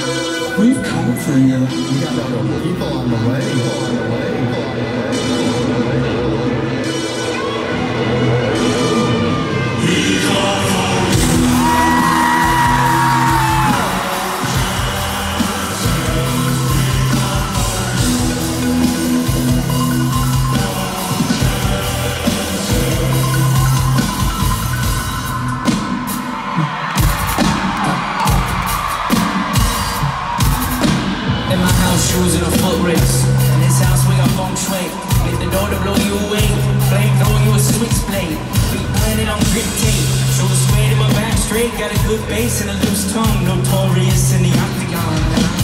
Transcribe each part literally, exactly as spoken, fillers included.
We've come for you. We got people on the way. People on the way. Shoes in a foot race. In this house we got feng shui. Hit the door to blow you away. Flame throw you a switchblade. We planted on grip tape. Shoulder sway to my back straight. Got a good bass and a loose tongue. Notorious in the octagon.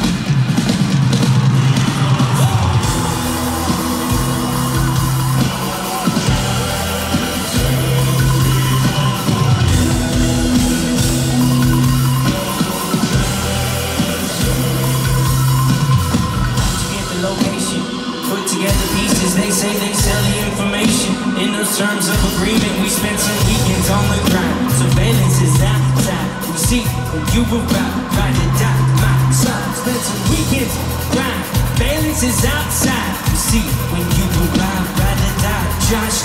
Put together pieces, they say they sell the information. In those terms of agreement, we spent some weekends on the ground. Surveillance is outside. We see when you move out, ride or die, my son. Spent some weekends grind. Surveillance is outside. We see when you move out, ride or die. Josh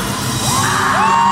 Dunn.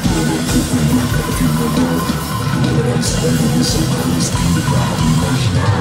Some